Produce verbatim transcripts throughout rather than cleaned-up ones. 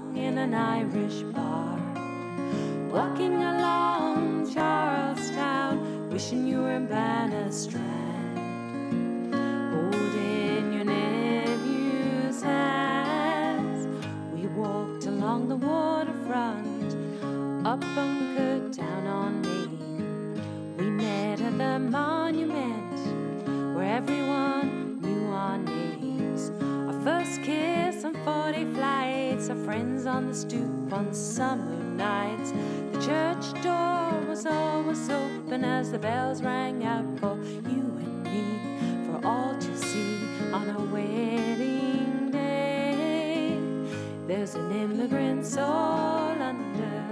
song in an Irish bar. Walking along Charlestown, wishing you were in Bannerstrand, holding your nephew's hands. We walked along the waterfront, up Bunker, down on Main. We met at the monument, where everyone knew our names. Our first kiss on forty flights, our friends on the stoop on summer nights. The church door was always open as the bells rang out for you and me, for all to see on our wedding day. There's an immigrant soul under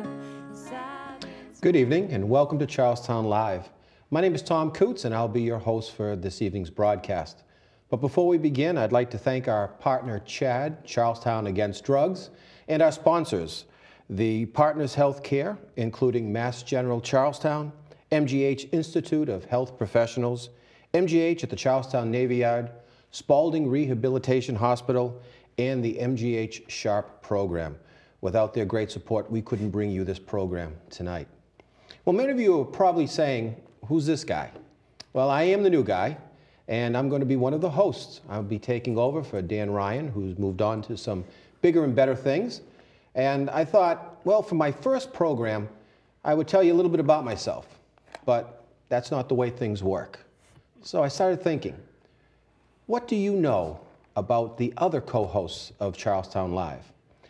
silence. Good evening and welcome to Charlestown Live. My name is Tom Coots and I'll be your host for this evening's broadcast. But before we begin, I'd like to thank our partner CHAD, Charlestown Against Drugs, and our sponsors, the Partners Healthcare, including Mass General Charlestown, M G H Institute of Health Professionals, M G H at the Charlestown Navy Yard, Spalding Rehabilitation Hospital, and the M G H SHARP program. Without their great support, we couldn't bring you this program tonight. Well, many of you are probably saying, who's this guy? Well, I am the new guy, and I'm going to be one of the hosts. I'll be taking over for Dan Ryan, who's moved on to some bigger and better things. And I thought, well, for my first program, I would tell you a little bit about myself, but that's not the way things work. So I started thinking, what do you know about the other co-hosts of Charlestown Live?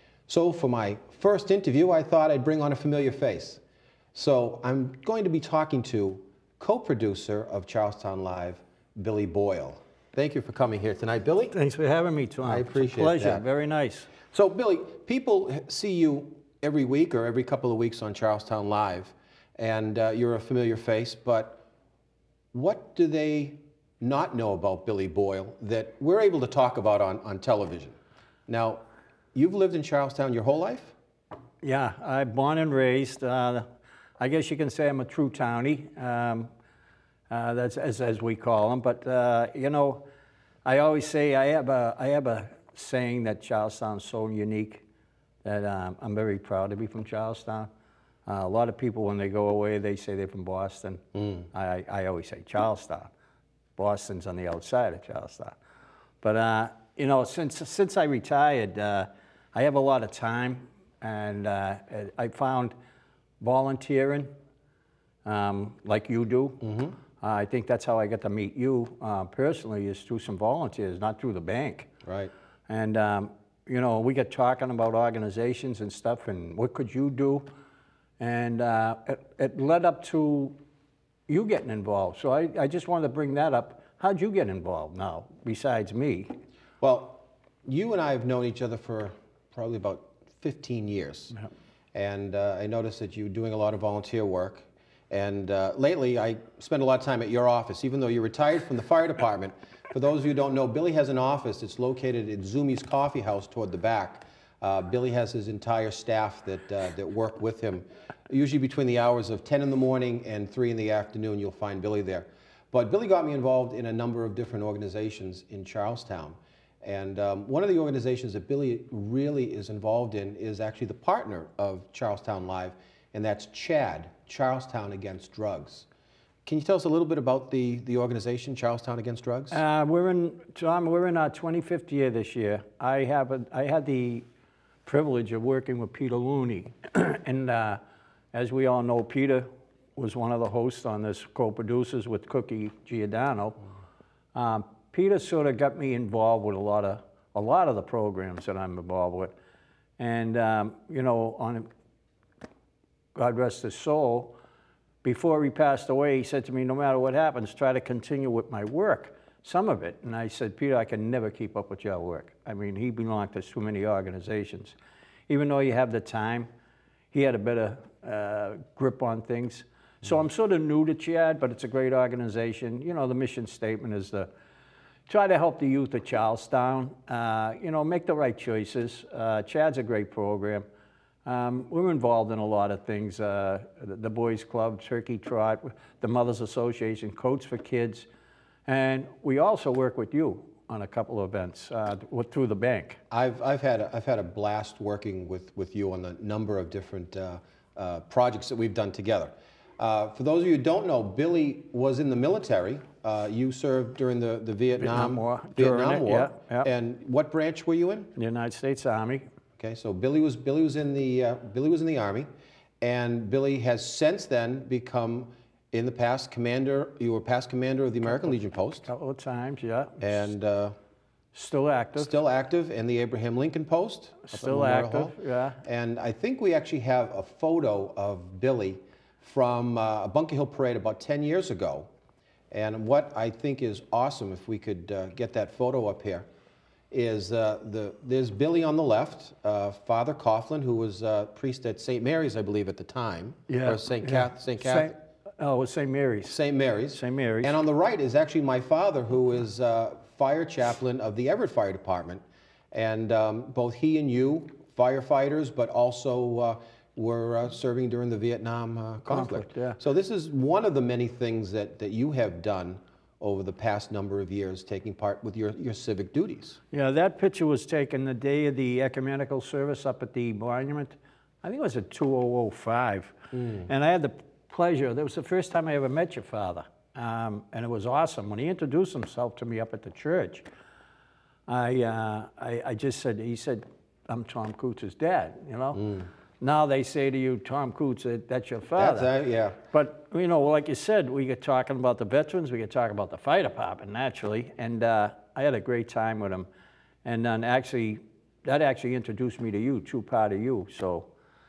So for my first interview, I thought I'd bring on a familiar face. So I'm going to be talking to co-producer of Charlestown Live, Billy Boyle. Thank you for coming here tonight, Billy. Thanks for having me, Tom. I appreciate it's a pleasure. that. Very nice. So, Billy, people see you every week or every couple of weeks on Charlestown Live, and uh, you're a familiar face, but what do they not know about Billy Boyle that we're able to talk about on, on television? Now, you've lived in Charlestown your whole life? Yeah, I'm born and raised. Uh, I guess you can say I'm a true townie. Um, uh, that's as, as we call them. But uh, you know, I always say I have a I have a saying that Charlestown's so unique that um, I'm very proud to be from Charlestown. Uh, a lot of people, when they go away, they say they're from Boston. Mm. I, I always say Charlestown. Boston's on the outside of Charlestown. But uh, you know, since since I retired, uh, I have a lot of time, and uh, I found volunteering, um, like you do. Mm-hmm. uh, I think that's how I got to meet you uh, personally, is through some volunteers, not through the bank. Right. And, um, you know, we got talking about organizations and stuff and what could you do. And uh, it, it led up to you getting involved. So I, I just wanted to bring that up. How'd you get involved now, besides me? Well, you and I have known each other for probably about fifteen years. Yeah. And uh, I noticed that you're doing a lot of volunteer work. And uh, lately, I spend a lot of time at your office, even though you're retired from the fire department. For those of you who don't know, Billy has an office. It's located at Zumi's Coffee House toward the back. Uh, Billy has his entire staff that, uh, that work with him. Usually between the hours of ten in the morning and three in the afternoon, you'll find Billy there. But Billy got me involved in a number of different organizations in Charlestown. And um, one of the organizations that Billy really is involved in is actually the partner of Charlestown Live, and that's CHAD, Charlestown Against Drugs. Can you tell us a little bit about the, the organization, Charlestown Against Drugs? Uh, we're in, Tom, we're in our twenty-fifth year this year. I have a, I had the privilege of working with Peter Looney. And uh, as we all know, Peter was one of the hosts on this, co-producers with Cookie Giordano. Mm. Um, Peter sort of got me involved with a lot of, a lot of the programs that I'm involved with. And, um, you know, on God rest his soul, before he passed away, he said to me, no matter what happens, try to continue with my work, some of it. And I said, Peter, I can never keep up with your work. I mean, he belonged to so many organizations. Even though you have the time, he had a better uh, grip on things. So I'm sort of new to CHAD, but it's a great organization. You know, the mission statement is to try to help the youth of Charlestown, uh, you know, make the right choices. Uh, CHAD's a great program. Um, we're involved in a lot of things, uh, the, the Boys Club, Turkey Trot, the Mothers Association, Coats for Kids, and we also work with you. on a couple of events uh, through the bank. I've, I've, had a, I've had a blast working with, with you on a number of different uh, uh, projects that we've done together. Uh, for those of you who don't know, Billy was in the military. Uh, you served during the, the Vietnam, Vietnam War. Vietnam During it, War. yeah, yeah. And what branch were you in? The United States Army. Okay, so Billy was, Billy was in the, uh, Billy was in the Army, and Billy has since then become, in the past, commander, you were past commander of the American Legion Post. A couple of times, yeah. And uh, still active. Still active in the Abraham Lincoln Post. Still active, yeah. And I think we actually have a photo of Billy from uh, a Bunker Hill parade about ten years ago. And what I think is awesome, if we could uh, get that photo up here, is uh, the, there's Billy on the left, uh, Father Coughlin, who was uh, priest at Saint Mary's, I believe, at the time. Yeah. Or Saint yeah. Cath Saint Cath Oh, it was Saint Mary's. Saint Mary's. Saint Mary's. And on the right is actually my father, who is uh, fire chaplain of the Everett Fire Department. And um, both he and you, firefighters, but also uh, were uh, serving during the Vietnam uh, conflict. conflict yeah. So this is one of the many things that, that you have done over the past number of years, taking part with your, your civic duties. Yeah, that picture was taken the day of the ecumenical service up at the monument. I think it was at two thousand five. Mm. And I had the pleasure, that was the first time I ever met your father. Um, and it was awesome. When he introduced himself to me up at the church, I, uh, I, I just said, he said, I'm Tom Coots' dad, you know? Mm. Now they say to you, Tom Coots, that's your father. That's, uh, yeah. But, you know, like you said, we get talking about the veterans, we get talking about the fire department, naturally, and uh, I had a great time with him. And then actually, that actually introduced me to you, true part of you. So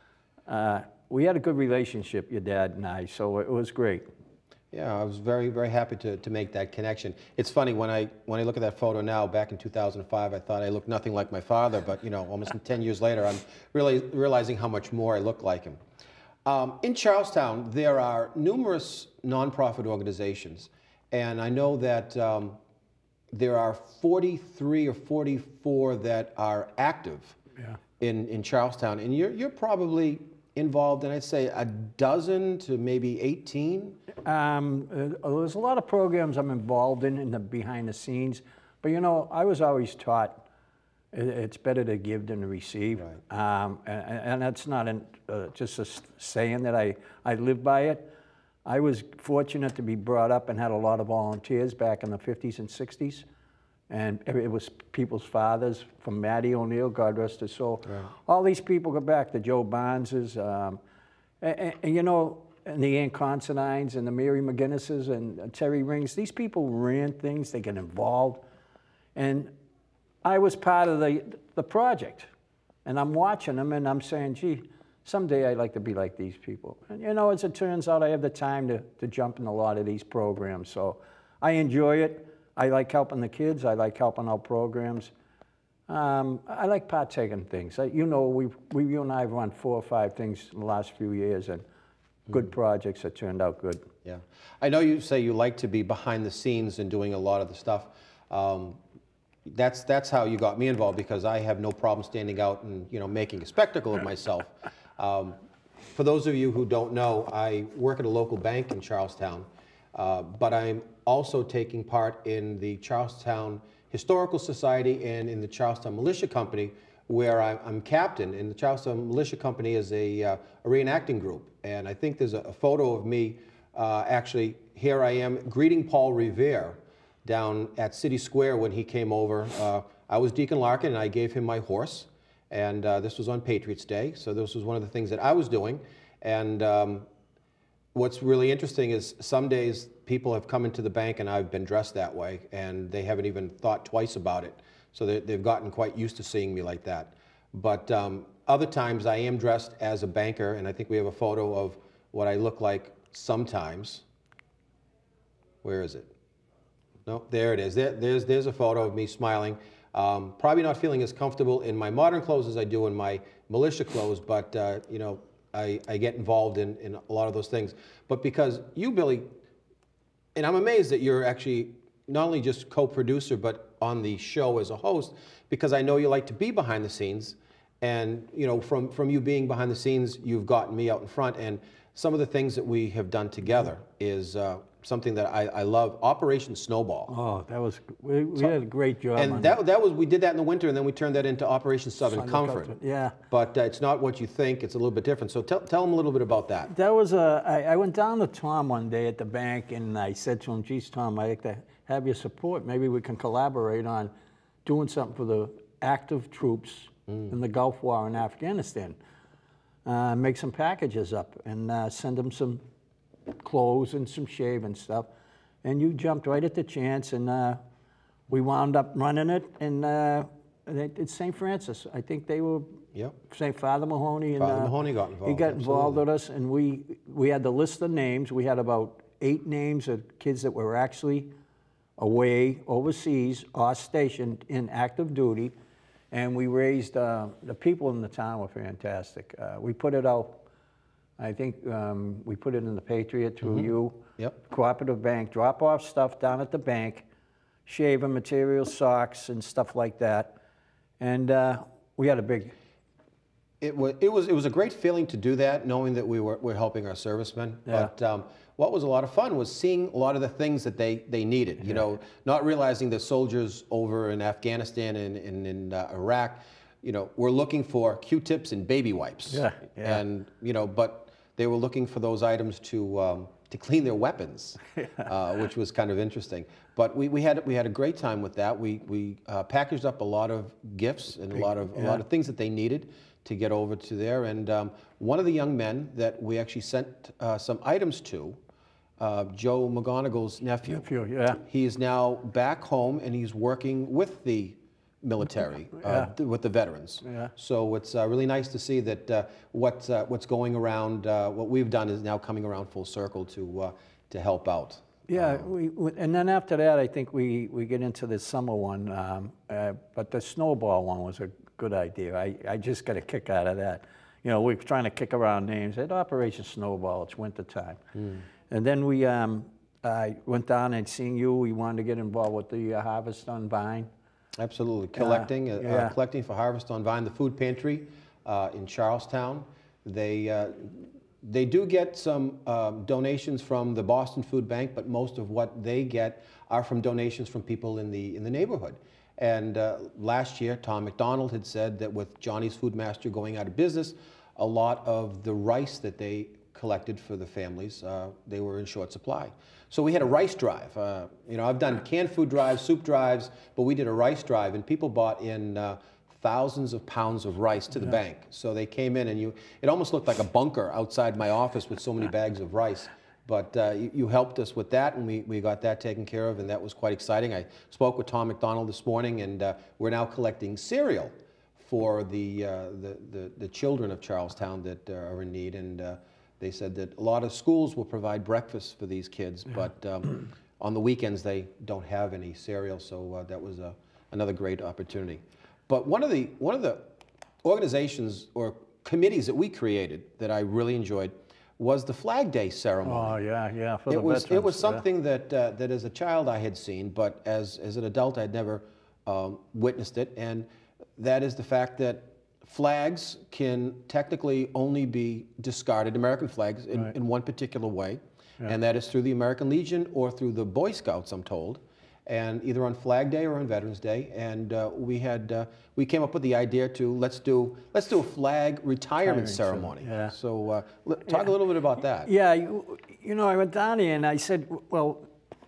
uh, we had a good relationship, your dad and I, so it was great. Yeah, I was very, very happy to, to make that connection. It's funny, when I, when I look at that photo now, back in two thousand five, I thought I looked nothing like my father, but, you know, almost ten years later, I'm really realizing how much more I look like him. Um, in Charlestown, there are numerous nonprofit organizations, and I know that um, there are forty-three or forty-four that are active yeah. in, in Charlestown, and you're, you're probably involved in, I'd say, a dozen to maybe eighteen? Um, uh, there's a lot of programs I'm involved in, in the behind the scenes, but you know, I was always taught it, it's better to give than to receive. Right. Um, and, and that's not an, uh, just a saying that I, I live by it. I was fortunate to be brought up and had a lot of volunteers back in the fifties and sixties. And it was people's fathers, from Matty O'Neill, God rest his soul. Right. All these people go back to Joe Barnes's, um, and, and, and you know, and the Ann Considines and the Mary McGinnises and uh, Terry Rings. These people ran things, they get involved. And I was part of the, the project. And I'm watching them and I'm saying, gee, someday I'd like to be like these people. And you know, as it turns out, I have the time to, to jump in a lot of these programs. So I enjoy it. I like helping the kids. I like helping out programs. Um, I like partaking things. I, you know, we, we, you and I have run four or five things in the last few years, and good mm. projects that turned out good. Yeah. I know you say you like to be behind the scenes and doing a lot of the stuff. Um, that's, that's how you got me involved, because I have no problem standing out and, you know, making a spectacle of myself. Um, for those of you who don't know, I work at a local bank in Charlestown, uh, but I'm also taking part in the Charlestown Historical Society and in the Charlestown Militia Company, where I'm captain. And the Charlestown Militia Company is a, uh, a reenacting group. And I think there's a, a photo of me, uh, actually, here I am greeting Paul Revere down at City Square when he came over. Uh, I was Deacon Larkin, and I gave him my horse. And uh, this was on Patriots Day, so this was one of the things that I was doing. And um, what's really interesting is some days people have come into the bank and I've been dressed that way, and they haven't even thought twice about it. So they've gotten quite used to seeing me like that. But um, other times I am dressed as a banker, and I think we have a photo of what I look like sometimes. Where is it? No, there it is. There, there's, there's a photo of me smiling. Um, probably not feeling as comfortable in my modern clothes as I do in my militia clothes, but uh, you know, I, I get involved in, in a lot of those things. But because you, Billy, and I'm amazed that you're actually not only just co-producer, but on the show as a host, because I know you like to be behind the scenes. And you know, from, from you being behind the scenes, you've gotten me out in front. And some of the things that we have done together is uh, something that I, I love, Operation Snowball. Oh, that was, we, we So- did a great job on And that, that was, we did that in the winter, and then we turned that into Operation Southern Southern Comfort. Comfort, yeah. But uh, it's not what you think, it's a little bit different. So tell, tell them a little bit about that. That was a, I, I went down to Tom one day at the bank and I said to him, geez, Tom, I'd like to have your support. Maybe we can collaborate on doing something for the active troops mm. in the Gulf War in Afghanistan. Uh, make some packages up and uh, send them some clothes and some shaving stuff. And you jumped right at the chance, and uh, we wound up running it. And uh, it's Saint Francis. I think they were. Yep. Saint Father Mahoney. And, Father uh, Mahoney got involved. He got absolutely. involved with us, and we we had the list of names. We had about eight names of kids that were actually away overseas or stationed in active duty. And we raised, uh, the people in the town were fantastic. Uh, we put it out, I think um, we put it in the Patriot through mm-hmm. you. Yep. Cooperative Bank, drop off stuff down at the bank, shaving material, socks and stuff like that. And uh, we had a big... It was, it, was, it was a great feeling to do that, knowing that we were, were helping our servicemen. Yeah. But um, what was a lot of fun was seeing a lot of the things that they, they needed. You know, not realizing the soldiers over in Afghanistan and, and in uh, Iraq, you know, were looking for Q-tips and baby wipes. Yeah, yeah. And, you know, but they were looking for those items to, um, to clean their weapons, uh, which was kind of interesting. But we, we, had, we had a great time with that. We, we uh, packaged up a lot of gifts and a lot of, Yeah. a lot of things that they needed to get over to there. And um, one of the young men that we actually sent uh, some items to, uh, Joe McGonigal's nephew. Nephew, yeah. He is now back home and he's working with the military, uh, Yeah. with the veterans. Yeah. So it's uh, really nice to see that uh, what, uh, what's going around, uh, what we've done is now coming around full circle to, uh, to help out. Yeah, we, we, and then after that, I think we, we get into the summer one, um, uh, but the snowball one was a good idea. I, I just got a kick out of that. You know, we're trying to kick around names. At Operation Snowball, it's winter time. Mm. And then we um, I went down and seen you. We wanted to get involved with the uh, Harvest on Vine. Absolutely, collecting, uh, yeah. uh, collecting for Harvest on Vine, the food pantry uh, in Charlestown. They, uh, they do get some um, donations from the Boston Food Bank, but most of what they get are from donations from people in the, in the neighborhood. And uh, last year, Tom McDonald had said that with Johnny's Food Master going out of business, a lot of the rice that they collected for the families, uh, they were in short supply. So we had a rice drive. Uh, you know, I've done canned food drives, soup drives, but we did a rice drive, and people bought in uh, thousands of pounds of rice to the yeah. bank. So they came in, and you, it almost looked like a bunker outside my office with so many bags of rice. But uh, you, you helped us with that, and we, we got that taken care of, and that was quite exciting. I spoke with Tom McDonald this morning, and uh, we're now collecting cereal for the, uh, the, the, the children of Charlestown that uh, are in need. And uh, they said that a lot of schools will provide breakfast for these kids, yeah. but um, on the weekends they don't have any cereal, so uh, that was a, another great opportunity. But one of the, one of the organizations or committees that we created that I really enjoyed was the Flag Day ceremony. Oh, yeah, yeah, for it the was, veterans. It was something yeah. that, uh, that as a child I had seen, but as, as an adult I'd never um, witnessed it, and that is the fact that flags can technically only be discarded, American flags, in, right. in one particular way, yeah. and that is through the American Legion or through the Boy Scouts, I'm told, and either on Flag Day or on Veterans Day. And uh, we had uh, we came up with the idea to let's do let's do a flag retirement Retiring ceremony. Yeah. So uh, talk yeah. a little bit about that. Yeah, you, you know, I went down there and I said, well,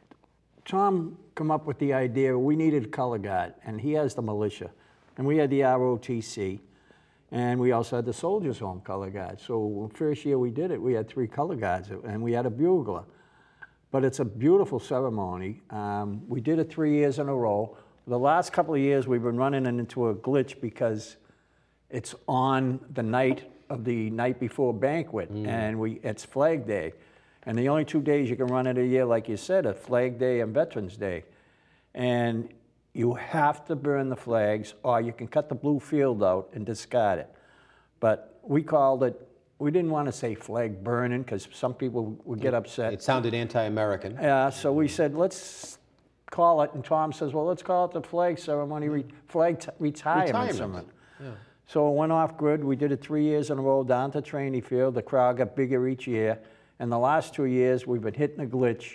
Tom come up with the idea we needed a color guard, and he has the militia, and we had the R O T C. And we also had the Soldiers Home color guard. So the first year we did it, we had three color guards, and we had a bugler. But it's a beautiful ceremony. Um, we did it three years in a row. The last couple of years, we've been running into a glitch because it's on the night of the night before banquet, mm. and we it's Flag Day. And the only two days you can run it a year, like you said, are Flag Day and Veterans Day. And you have to burn the flags, or you can cut the blue field out and discard it. But we called it, we didn't want to say flag burning because some people would get upset. It sounded anti-American. Yeah, so we said, let's call it, and Tom says, well, let's call it the flag ceremony, re flag retirement, retirement ceremony. Yeah. So it went off grid. We did it three years in a row down to Trainee Field. The crowd got bigger each year. And the last two years, we've been hitting a glitch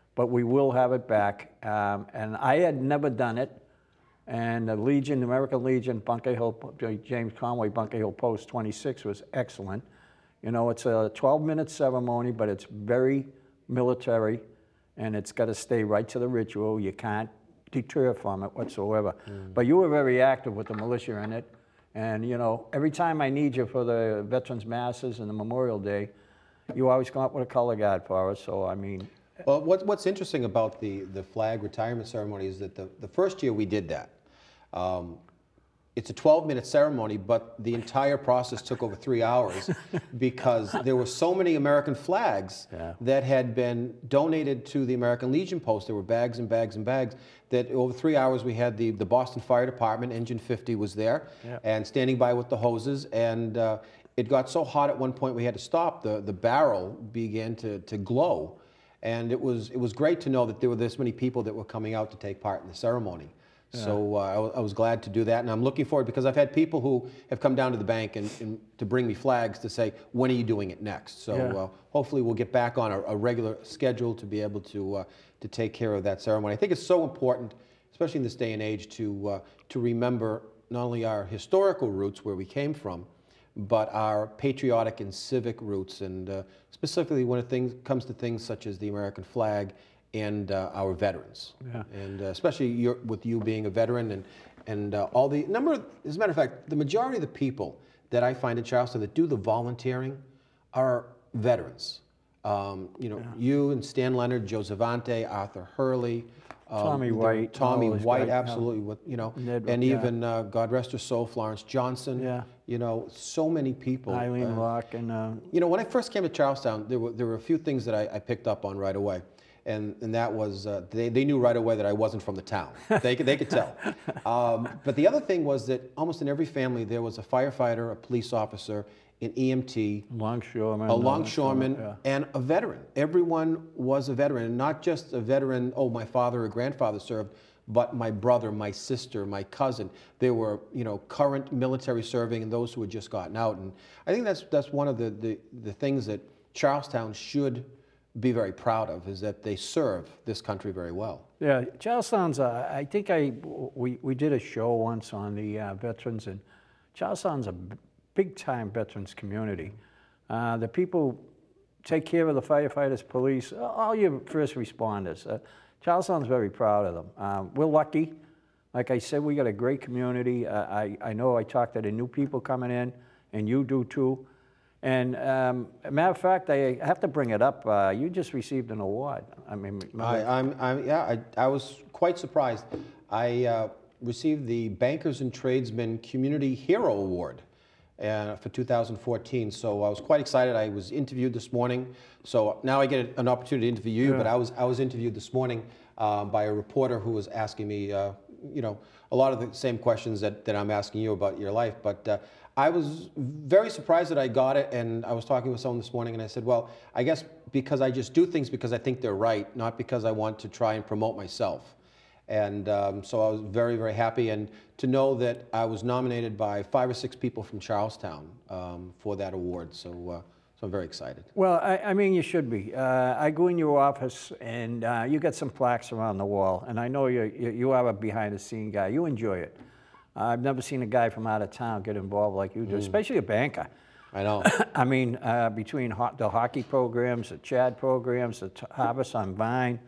but we will have it back. Um, and I had never done it. And the Legion, the American Legion, Bunker Hill, James Conway, Bunker Hill Post twenty-six was excellent. You know, it's a twelve minute ceremony, but it's very military, and it's got to stay right to the ritual. You can't deter from it whatsoever. Mm. But you were very active with the militia in it. And, you know, every time I need you for the Veterans Masses and the Memorial Day, you always come up with a color guard for us. So, I mean... Well, what, what's interesting about the, the flag retirement ceremony is that the, the first year we did that, um, it's a twelve minute ceremony, but the entire process took over three hours because there were so many American flags yeah. that had been donated to the American Legion Post. There were bags and bags and bags that over three hours we had the, the Boston Fire Department, Engine fifty was there yeah. and standing by with the hoses. And uh, it got so hot at one point we had to stop. The, the barrel began to, to glow. And it was, it was great to know that there were this many people that were coming out to take part in the ceremony. Yeah. So uh, I, I was glad to do that, and I'm looking forward because I've had people who have come down to the bank and, and to bring me flags to say, when are you doing it next? So yeah. uh, hopefully we'll get back on a, a regular schedule to be able to, uh, to take care of that ceremony. I think it's so important, especially in this day and age, to, uh, to remember not only our historical roots, where we came from, but our patriotic and civic roots, and uh, specifically when it things, comes to things such as the American flag and uh, our veterans. Yeah. And uh, especially your, with you being a veteran, and, and uh, all the number, of, as a matter of fact, the majority of the people that I find in Charleston that do the volunteering are veterans. Um, you know, yeah. you and Stan Leonard, Joe Zavante, Arthur Hurley, um, Tommy White, Tommy White, guys, absolutely. With, you know, Ned, and yeah. even uh, God rest her soul, Florence Johnson. Yeah. You know, so many people. Eileen uh, Locke and. Uh, you know, when I first came to Charlestown, there were there were a few things that I, I picked up on right away. And, and that was, uh, they, they knew right away that I wasn't from the town. They could, they could tell. Um, but the other thing was that almost in every family there was a firefighter, a police officer, an E M T, longshoreman, a longshoreman, yeah. and a veteran. Everyone was a veteran, and not just a veteran, oh, my father or grandfather served, but my brother, my sister, my cousin. There were, you know, current military serving and those who had just gotten out. And I think that's, that's one of the, the, the things that Charlestown should be very proud of, is that they serve this country very well. Yeah, Charlestown's, uh, I think I, we, we did a show once on the uh, veterans, and Charlestown's a big-time veterans community. Uh, the people take care of the firefighters, police, all your first responders. Uh, Charlestown's very proud of them. Um, we're lucky. Like I said, we got a great community. Uh, I, I know I talked to the new people coming in, and you do too. And um, a matter of fact, I have to bring it up. Uh, you just received an award. I mean, I, I'm, I'm, yeah, I, I was quite surprised. I uh, received the Bankers and Tradesmen Community Hero Award uh, for two thousand fourteen. So I was quite excited. I was interviewed this morning. So now I get an opportunity to interview you. Yeah. But I was, I was interviewed this morning uh, by a reporter who was asking me, uh, you know, a lot of the same questions that, that I'm asking you about your life. But uh, I was very surprised that I got it, and I was talking with someone this morning, and I said, well, I guess because I just do things because I think they're right, not because I want to try and promote myself. And um, so I was very, very happy, and to know that I was nominated by five or six people from Charlestown um, for that award, so, uh, so I'm very excited. Well, I, I mean, you should be. Uh, I go in your office, and uh, you got some plaques around the wall, and I know you, you, you are a behind-the-scene guy. You enjoy it. I've never seen a guy from out of town get involved like you do, mm. especially a banker. I know. I mean, uh, between ho the hockey programs, the Chad programs, the Harvest on Vine,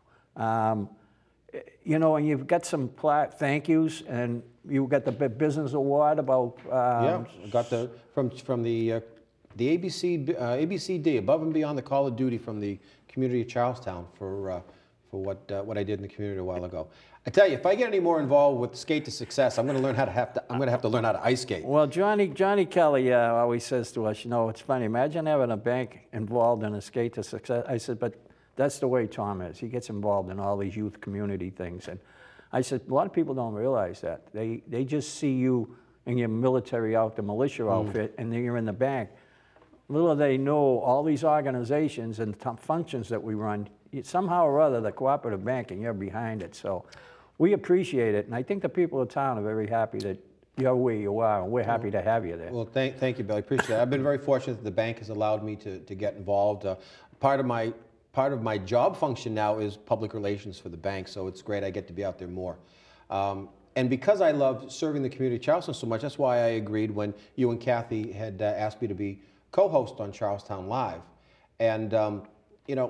um, you know, and you've got some pla thank yous, and you got the business award about. Um, yeah, I got the from from the uh, the A B C uh, A B C D, above and beyond the call of duty, from the community of Charlestown for uh, for what uh, what I did in the community a while ago. I tell you, if I get any more involved with Skate to Success, I'm going to learn how to have to. I'm going to have to learn how to ice skate. Well, Johnny Johnny Kelly uh, always says to us, you know, it's funny. Imagine having a bank involved in a Skate to Success. I said, but that's the way Tom is. He gets involved in all these youth community things, and I said, a lot of people don't realize that. They they just see you in your military out, the militia mm. outfit, and then you're in the bank. Little do they know all these organizations and functions that we run. Somehow or other, the Cooperative Bank, and you're behind it. So we appreciate it, and I think the people of town are very happy that you're where you are, and we're happy to have you there. Well, thank, thank you, Billy. I appreciate it. I've been very fortunate that the bank has allowed me to, to get involved. Uh, part of my part of my job function now is public relations for the bank, so it's great I get to be out there more. Um, and because I love serving the community of Charleston so much, that's why I agreed when you and Kathy had uh, asked me to be co-host on Charlestown Live. And, um, you know,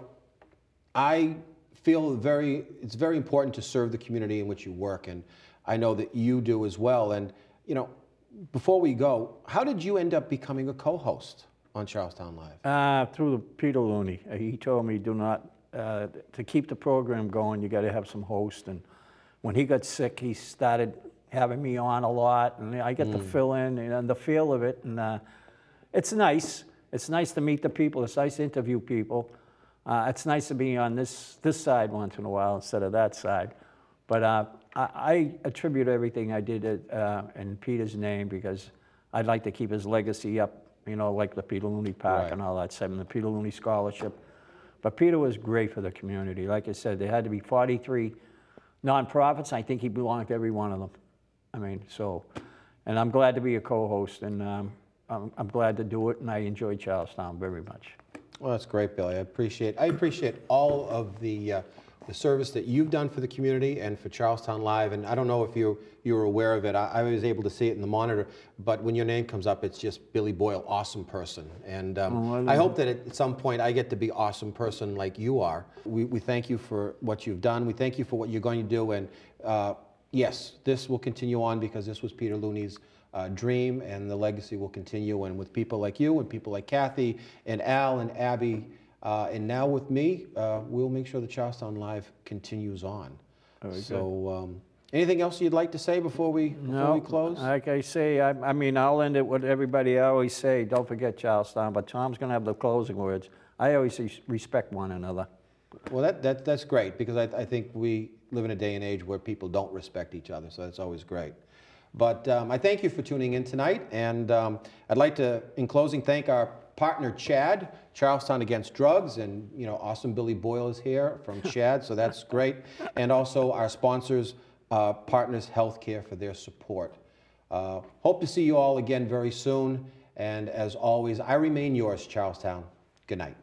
I feel very, it's very important to serve the community in which you work, and I know that you do as well. And, you know, before we go, how did you end up becoming a co-host on Charlestown Live? Uh, through Peter Looney. Uh, He told me, do not, uh, to keep the program going, you got to have some hosts. And when he got sick, he started having me on a lot, and I get mm. to fill in and the feel of it. And uh, it's nice. It's nice to meet the people. It's nice to interview people. Uh, it's nice to be on this this side once in a while instead of that side. But uh, I, I attribute everything I did uh, in Peter's name because I'd like to keep his legacy up. You know, like the Peter Looney Park right. and all that stuff, and the Peter Looney Scholarship. But Peter was great for the community. Like I said, there had to be forty-three nonprofits. I think he belonged to every one of them. I mean, so, and I'm glad to be a co-host, and um, I'm, I'm glad to do it, and I enjoy Charlestown very much. Well, that's great, Billy. I appreciate, I appreciate all of the, uh, the service that you've done for the community and for Charlestown Live. And I don't know if you you were aware of it. I, I was able to see it in the monitor, but when your name comes up, it's just Billy Boyle, awesome person. And um, oh, I, I hope that at some point I get to be awesome person like you are. We, we thank you for what you've done. We thank you for what you're going to do. And uh, yes, this will continue on because this was Peter Looney's uh, dream, and the legacy will continue. And with people like you and people like Kathy and Al and Abby, Uh, and now with me, uh, we'll make sure the Charlestown Live continues on. Very so, um, anything else you'd like to say before we, before no, we close? Like I say, I, I mean, I'll end it with everybody I always say, don't forget Charlestown, but Tom's going to have the closing words. I always say respect one another. Well, that, that, that's great, because I, I think we live in a day and age where people don't respect each other, so that's always great. But um, I thank you for tuning in tonight, and um, I'd like to, in closing, thank our partner Chad, Charlestown Against Drugs, and you know, awesome Billy Boyle is here from Chad, so that's great. And also our sponsors, uh, Partners Healthcare, for their support. Uh, hope to see you all again very soon, and as always, I remain yours, Charlestown. Good night.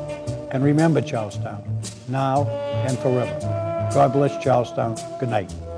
And remember Charlestown, now and forever. God bless Charlestown. Good night.